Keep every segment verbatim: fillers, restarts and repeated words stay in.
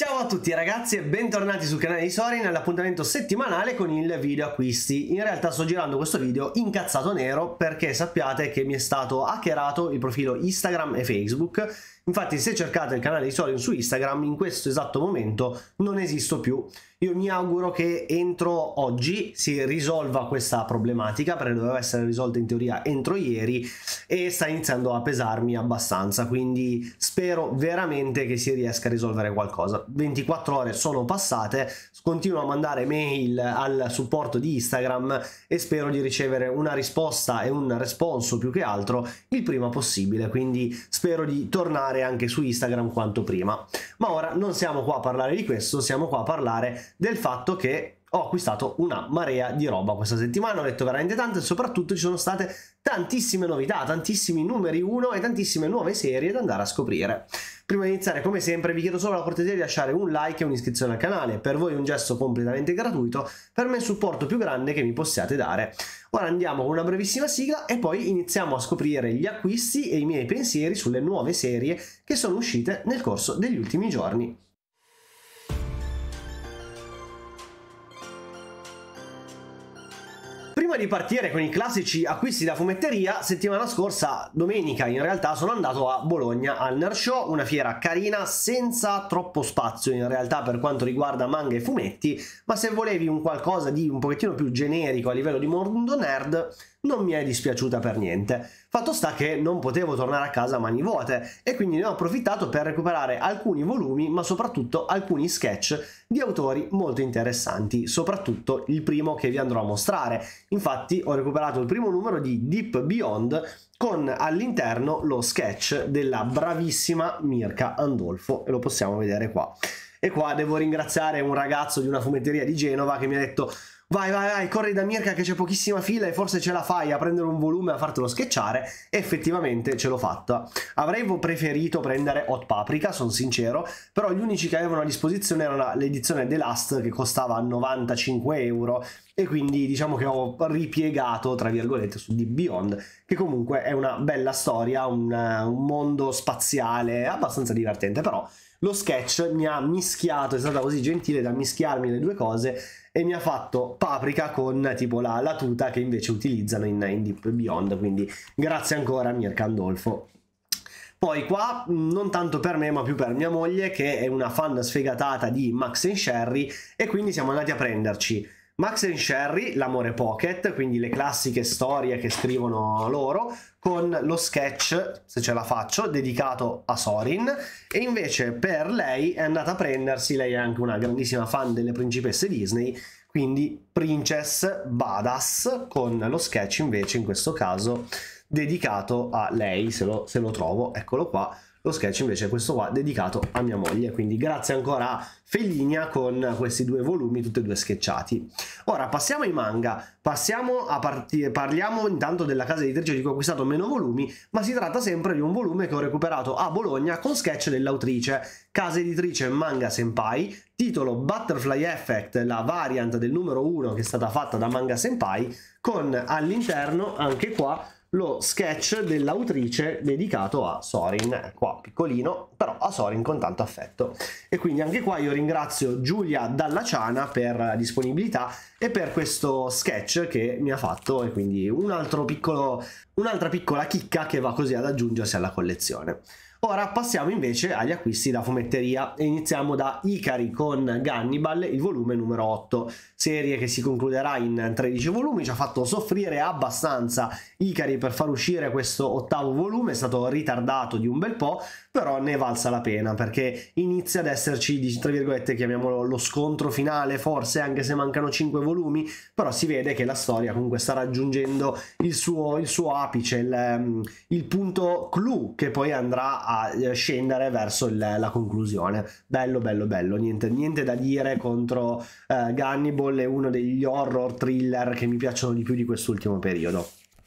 Ciao a tutti ragazzi e bentornati sul canale di Sorin all'appuntamento settimanale con il video acquisti. In realtà sto girando questo video incazzato nero perché sappiate che mi è stato hackerato il profilo Instagram e Facebook. Infatti se cercate il canale di Sorin su Instagram in questo esatto momento non esisto più. Io mi auguro che entro oggi si risolva questa problematica, perché doveva essere risolta in teoria entro ieri e sta iniziando a pesarmi abbastanza, quindi spero veramente che si riesca a risolvere qualcosa. ventiquattro ore sono passate, continuo a mandare mail al supporto di Instagram e spero di ricevere una risposta e un responso più che altro il prima possibile, quindi spero di tornare anche su Instagram quanto prima. Ma ora non siamo qua a parlare di questo, siamo qua a parlare del fatto che ho acquistato una marea di roba questa settimana, ho letto veramente tanto e soprattutto ci sono state tantissime novità, tantissimi numeri uno e tantissime nuove serie da andare a scoprire. Prima di iniziare, come sempre, vi chiedo solo la cortesia di lasciare un like e un'iscrizione al canale. Per voi è un gesto completamente gratuito, per me è il supporto più grande che mi possiate dare. Ora andiamo con una brevissima sigla e poi iniziamo a scoprire gli acquisti e i miei pensieri sulle nuove serie che sono uscite nel corso degli ultimi giorni. Prima di partire con i classici acquisti da fumetteria, settimana scorsa, domenica in realtà, sono andato a Bologna al Nerd Show, una fiera carina senza troppo spazio in realtà per quanto riguarda manga e fumetti, ma se volevi un qualcosa di un pochettino più generico a livello di mondo nerd, non mi è dispiaciuta per niente. Fatto sta che non potevo tornare a casa a mani vuote e quindi ne ho approfittato per recuperare alcuni volumi, ma soprattutto alcuni sketch di autori molto interessanti, soprattutto il primo che vi andrò a mostrare. Infatti ho recuperato il primo numero di Deep Beyond con all'interno lo sketch della bravissima Mirka Andolfo e lo possiamo vedere qua. E qua devo ringraziare un ragazzo di una fumetteria di Genova che mi ha detto: vai vai vai, corri da Mirka che c'è pochissima fila e forse ce la fai a prendere un volume e a fartelo sketchare. E effettivamente ce l'ho fatta. Avrei preferito prendere Hot Paprika, sono sincero, però gli unici che avevano a disposizione erano l'edizione The Last che costava novantacinque euro e quindi diciamo che ho ripiegato tra virgolette su Deep Beyond, che comunque è una bella storia, un, un mondo spaziale abbastanza divertente, però lo sketch mi ha mischiato, è stata così gentile da mischiarmi le due cose e mi ha fatto Paprika con tipo la, la tuta che invece utilizzano in, in Deep Beyond, quindi grazie ancora a Mirka Andolfo. Poi qua non tanto per me ma più per mia moglie, che è una fan sfegatata di Max and Sherry, e quindi siamo andati a prenderci Max and Sherry, l'amore pocket, quindi le classiche storie che scrivono loro, con lo sketch, se ce la faccio, dedicato a Sorin. E invece per lei è andata a prendersi, lei è anche una grandissima fan delle principesse Disney, quindi Princess Badass, con lo sketch invece in questo caso dedicato a lei, se lo, se lo trovo, eccolo qua. Lo sketch invece è questo qua, dedicato a mia moglie, quindi grazie ancora a Fellinia con questi due volumi tutti e due sketchati. Ora passiamo ai manga, passiamo a partire, parliamo intanto della casa editrice di cui ho acquistato meno volumi, ma si tratta sempre di un volume che ho recuperato a Bologna con sketch dell'autrice, casa editrice Manga Senpai, titolo Butterfly Effect, la variant del numero uno che è stata fatta da Manga Senpai, con all'interno anche qua lo sketch dell'autrice dedicato a Sorin, qua piccolino, però a Sorin con tanto affetto. E quindi anche qua io ringrazio Giulia Dalla Ciana per la disponibilità e per questo sketch che mi ha fatto, e quindi un altro piccolo, un'altra piccola chicca che va così ad aggiungersi alla collezione. Ora passiamo invece agli acquisti da fumetteria e iniziamo da Ikari con Gannibal, il volume numero otto, serie che si concluderà in tredici volumi. Ci ha fatto soffrire abbastanza Ikari per far uscire questo ottavo volume, è stato ritardato di un bel po', però ne è valsa la pena perché inizia ad esserci, tra virgolette, chiamiamolo lo scontro finale, forse, anche se mancano cinque volumi, però si vede che la storia comunque sta raggiungendo il suo, il suo apice, il, il punto clou che poi andrà a a scendere verso il, la conclusione. Bello bello bello, niente, niente da dire contro uh, Gannibal, è uno degli horror thriller che mi piacciono di più di quest'ultimo periodo.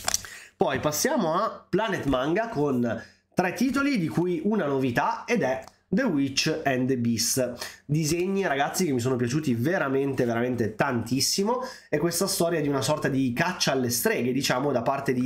Poi passiamo a Planet Manga con tre titoli di cui una novità ed è The Witch and the Beast. Disegni, ragazzi, che mi sono piaciuti veramente veramente tantissimo. È questa storia di una sorta di caccia alle streghe, diciamo, da parte di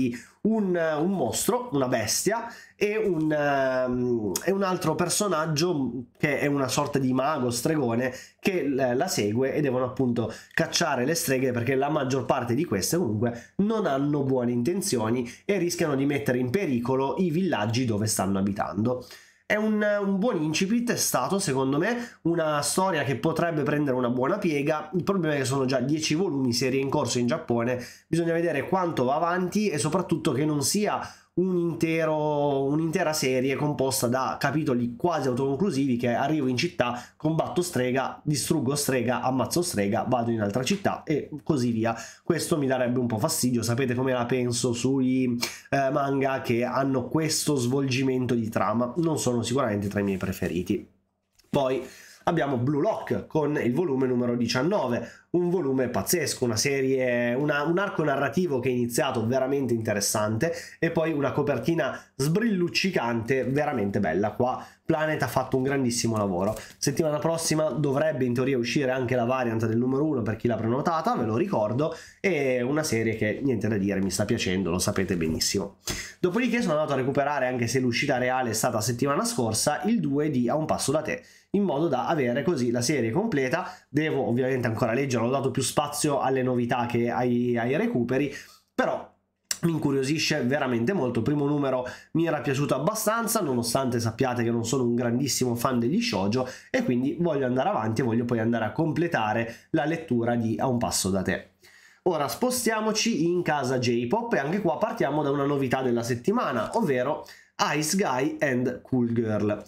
un, un mostro, una bestia e un, um, e un altro personaggio che è una sorta di mago, stregone, che la segue e devono appunto cacciare le streghe, perché la maggior parte di queste comunque non hanno buone intenzioni e rischiano di mettere in pericolo i villaggi dove stanno abitando. È un, un buon incipit, è stato secondo me una storia che potrebbe prendere una buona piega. Il problema è che sono già dieci volumi, serie in corso in Giappone, bisogna vedere quanto va avanti e soprattutto che non sia un intero, un'intera serie composta da capitoli quasi autoconclusivi, che arrivo in città, combatto strega, distruggo strega, ammazzo strega, vado in altra città e così via. Questo mi darebbe un po' fastidio. Sapete come la penso sui eh, manga che hanno questo svolgimento di trama, non sono sicuramente tra i miei preferiti. Poi abbiamo Blue Lock con il volume numero diciannove, un volume pazzesco, una serie, una, un arco narrativo che è iniziato veramente interessante e poi una copertina sbrilluccicante veramente bella. Qua Planet ha fatto un grandissimo lavoro. Settimana prossima dovrebbe in teoria uscire anche la variant del numero uno per chi l'ha prenotata, ve lo ricordo, è una serie che niente da dire, mi sta piacendo, lo sapete benissimo. Dopodiché sono andato a recuperare, anche se l'uscita reale è stata settimana scorsa, il due di A un passo da te, in modo da avere così la serie completa. Devo ovviamente ancora leggere, ho dato più spazio alle novità che ai, ai recuperi, però mi incuriosisce veramente molto. Il primo numero mi era piaciuto abbastanza, nonostante sappiate che non sono un grandissimo fan degli shoujo, e quindi voglio andare avanti e voglio poi andare a completare la lettura di A un passo da te. Ora spostiamoci in casa J-pop e anche qua partiamo da una novità della settimana, ovvero Ice Guy and Cool Girl.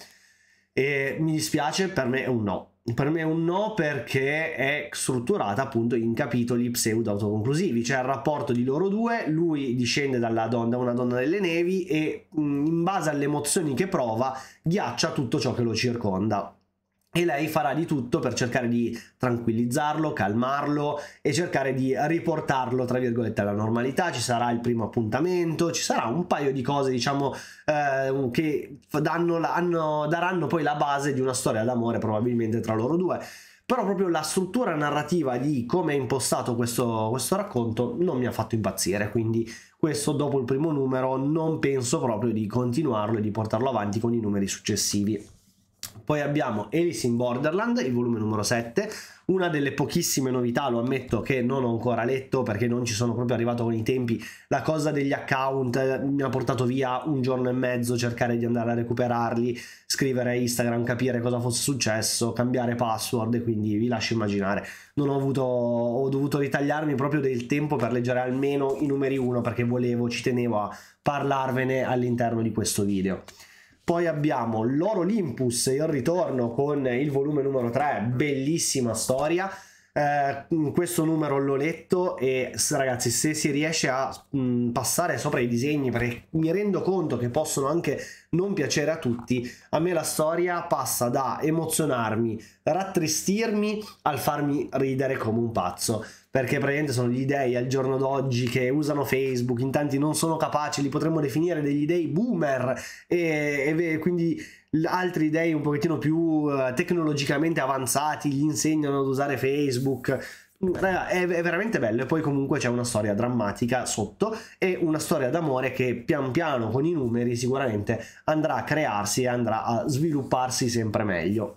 E mi dispiace, per me è un no. Per me è un no perché è strutturata appunto in capitoli pseudo autoconclusivi. C'è il rapporto di loro due, lui discende dalla donna, da una donna delle nevi e in base alle emozioni che prova ghiaccia tutto ciò che lo circonda. E lei farà di tutto per cercare di tranquillizzarlo, calmarlo e cercare di riportarlo tra virgolette alla normalità. Ci sarà il primo appuntamento, ci sarà un paio di cose diciamo eh, che danno, hanno, daranno poi la base di una storia d'amore probabilmente tra loro due. Però proprio la struttura narrativa di come è impostato questo, questo racconto non mi ha fatto impazzire, quindi questo dopo il primo numero non penso proprio di continuarlo e di portarlo avanti con i numeri successivi. Poi abbiamo Alice in Borderland, il volume numero sette, una delle pochissime novità, lo ammetto, che non ho ancora letto perché non ci sono proprio arrivato con i tempi. La cosa degli account mi ha portato via un giorno e mezzo cercare di andare a recuperarli, scrivere a Instagram, capire cosa fosse successo, cambiare password, e quindi vi lascio immaginare. Non ho avuto, ho dovuto ritagliarmi proprio del tempo per leggere almeno i numeri uno perché volevo, ci tenevo a parlarvene all'interno di questo video. Poi abbiamo Loro Olympus, il ritorno con il volume numero tre, bellissima storia. Eh, questo numero l'ho letto e ragazzi, se si riesce a mh, passare sopra i disegni, perché mi rendo conto che possono anche non piacere a tutti, a me la storia passa da emozionarmi, rattristirmi al farmi ridere come un pazzo, perché praticamente sono gli dei al giorno d'oggi che usano Facebook, in tanti non sono capaci, li potremmo definire degli dei boomer, e, e quindi altri dei un pochettino più uh, tecnologicamente avanzati gli insegnano ad usare Facebook. Raga, è, è veramente bello. E poi comunque c'è una storia drammatica sotto e una storia d'amore che pian piano con i numeri sicuramente andrà a crearsi e andrà a svilupparsi sempre meglio.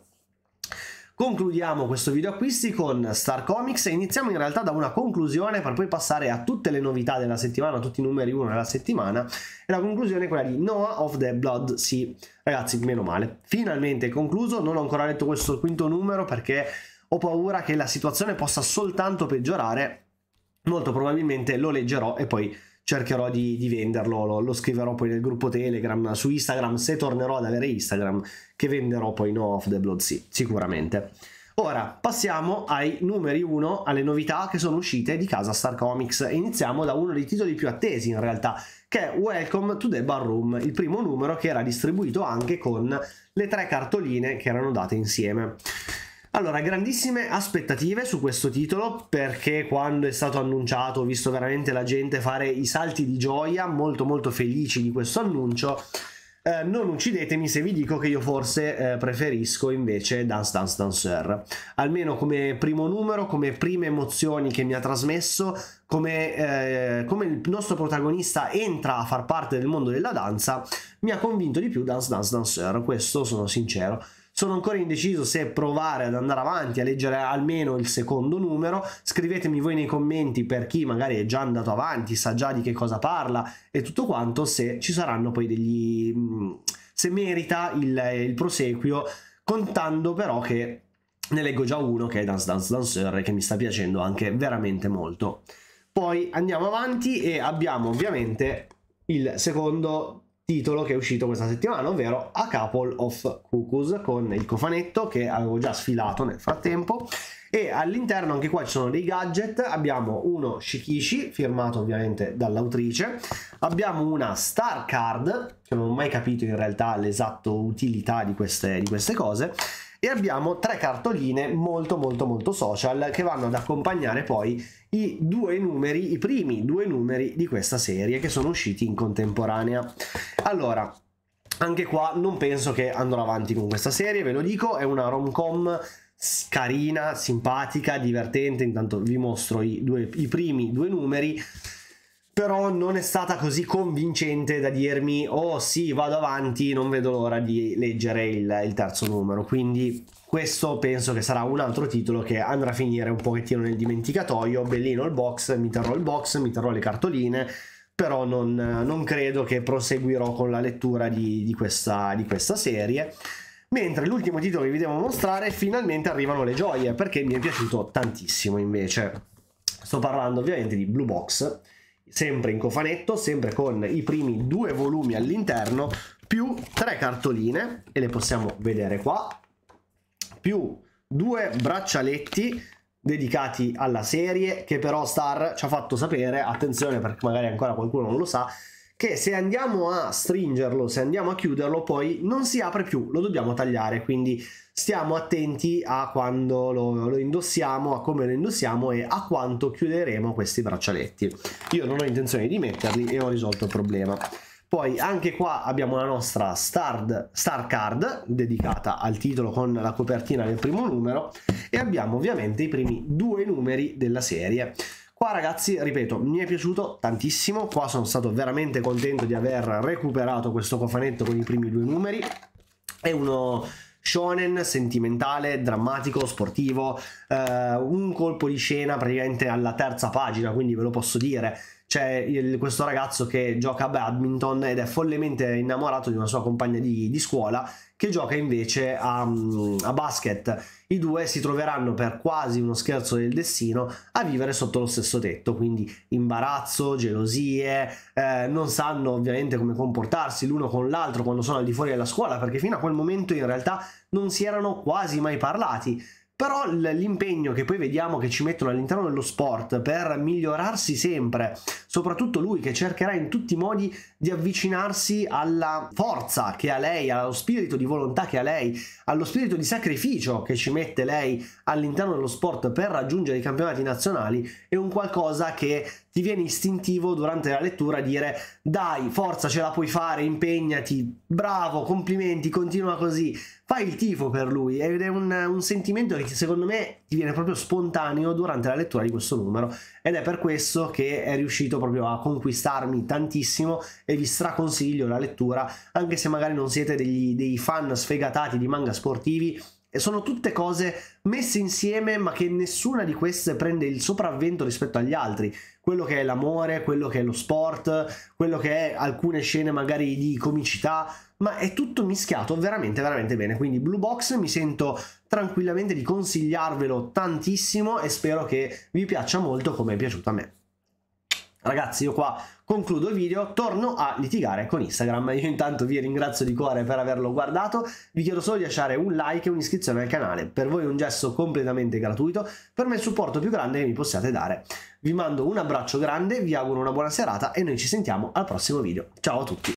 Concludiamo questo video acquisti con Star Comics e iniziamo in realtà da una conclusione per poi passare a tutte le novità della settimana, tutti i numeri uno della settimana, e la conclusione è quella di Noah of the Blood Sea. Ragazzi, meno male, finalmente è concluso. Non ho ancora letto questo quinto numero perché ho paura che la situazione possa soltanto peggiorare. Molto probabilmente lo leggerò e poi cercherò di, di venderlo, lo, lo scriverò poi nel gruppo Telegram, su Instagram, se tornerò ad avere Instagram, che venderò poi Noah of the Blood Sea, sicuramente. Ora passiamo ai numeri uno, alle novità che sono uscite di casa Star Comics, e iniziamo da uno dei titoli più attesi in realtà, che è Welcome to the Barroom, il primo numero che era distribuito anche con le tre cartoline che erano date insieme. Allora, grandissime aspettative su questo titolo, perché quando è stato annunciato ho visto veramente la gente fare i salti di gioia, molto molto felici di questo annuncio. Eh, non uccidetemi se vi dico che io forse eh, preferisco invece Dance Dance Danseur, almeno come primo numero, come prime emozioni che mi ha trasmesso, come, eh, come il nostro protagonista entra a far parte del mondo della danza, mi ha convinto di più Dance Dance Danseur, questo sono sincero. Sono ancora indeciso se provare ad andare avanti a leggere almeno il secondo numero. Scrivetemi voi nei commenti, per chi magari è già andato avanti, sa già di che cosa parla e tutto quanto, se ci saranno poi degli... se merita il, il proseguio, contando però che ne leggo già uno che è Dance Dance Danseur e che mi sta piacendo anche veramente molto. Poi andiamo avanti e abbiamo ovviamente il secondo titolo che è uscito questa settimana, ovvero A Couple of Cuckoos, con il cofanetto che avevo già sfilato nel frattempo, e all'interno anche qua ci sono dei gadget. Abbiamo uno Shikishi firmato ovviamente dall'autrice, abbiamo una Star Card che non ho mai capito in realtà l'esatta utilità di queste, di queste cose, e abbiamo tre cartoline molto molto molto social che vanno ad accompagnare poi i due numeri, i primi due numeri di questa serie che sono usciti in contemporanea. Allora, anche qua non penso che andrò avanti con questa serie, ve lo dico, è una rom-com carina, simpatica, divertente. Intanto vi mostro i, due, i primi due numeri, però non è stata così convincente da dirmi oh sì, vado avanti, non vedo l'ora di leggere il, il terzo numero, quindi questo penso che sarà un altro titolo che andrà a finire un pochettino nel dimenticatoio. Bellino il box, mi terrò il box, mi terrò le cartoline, però non, non credo che proseguirò con la lettura di, di, questa, di questa serie. Mentre l'ultimo titolo che vi devo mostrare, finalmente arrivano le gioie, perché mi è piaciuto tantissimo invece. Sto parlando ovviamente di Blue Box, sempre in cofanetto, sempre con i primi due volumi all'interno, più tre cartoline, e le possiamo vedere qua, più due braccialetti dedicati alla serie, che però Star ci ha fatto sapere, attenzione perché magari ancora qualcuno non lo sa, che se andiamo a stringerlo, se andiamo a chiuderlo, poi non si apre più, lo dobbiamo tagliare, quindi stiamo attenti a quando lo, lo indossiamo, a come lo indossiamo e a quanto chiuderemo questi braccialetti. Io non ho intenzione di metterli e ho risolto il problema. Poi anche qua abbiamo la nostra Star, Star Card dedicata al titolo con la copertina del primo numero, e abbiamo ovviamente i primi due numeri della serie. Qua ragazzi, ripeto, mi è piaciuto tantissimo, qua sono stato veramente contento di aver recuperato questo cofanetto con i primi due numeri. È uno shonen sentimentale, drammatico, sportivo, eh, un colpo di scena praticamente alla terza pagina, quindi ve lo posso dire. C'è il, questo ragazzo che gioca a badminton ed è follemente innamorato di una sua compagna di, di scuola che gioca invece a, a basket. I due si troveranno, per quasi uno scherzo del destino, a vivere sotto lo stesso tetto, quindi imbarazzo, gelosie, eh, non sanno ovviamente come comportarsi l'uno con l'altro quando sono al di fuori della scuola, perché fino a quel momento in realtà non si erano quasi mai parlati. Però l'impegno che poi vediamo che ci mettono all'interno dello sport per migliorarsi sempre, soprattutto lui che cercherà in tutti i modi di avvicinarsi alla forza che ha lei, allo spirito di volontà che ha lei, allo spirito di sacrificio che ci mette lei all'interno dello sport per raggiungere i campionati nazionali, è un qualcosa che ti viene istintivo durante la lettura dire dai, forza, ce la puoi fare, impegnati, bravo, complimenti, continua così. Fai il tifo per lui, ed è un, un sentimento che secondo me ti viene proprio spontaneo durante la lettura di questo numero, ed è per questo che è riuscito proprio a conquistarmi tantissimo e vi straconsiglio la lettura, anche se magari non siete degli, dei fan sfegatati di manga sportivi. E sono tutte cose messe insieme, ma che nessuna di queste prende il sopravvento rispetto agli altri. Quello che è l'amore, quello che è lo sport, quello che è alcune scene magari di comicità, ma è tutto mischiato veramente veramente bene. Quindi Blue Box mi sento tranquillamente di consigliarvelo tantissimo e spero che vi piaccia molto come è piaciuto a me. Ragazzi, io qua concludo il video, torno a litigare con Instagram. Io intanto vi ringrazio di cuore per averlo guardato, vi chiedo solo di lasciare un like e un'iscrizione al canale. Per voi è un gesto completamente gratuito, per me è il supporto più grande che mi possiate dare. Vi mando un abbraccio grande, vi auguro una buona serata e noi ci sentiamo al prossimo video. Ciao a tutti!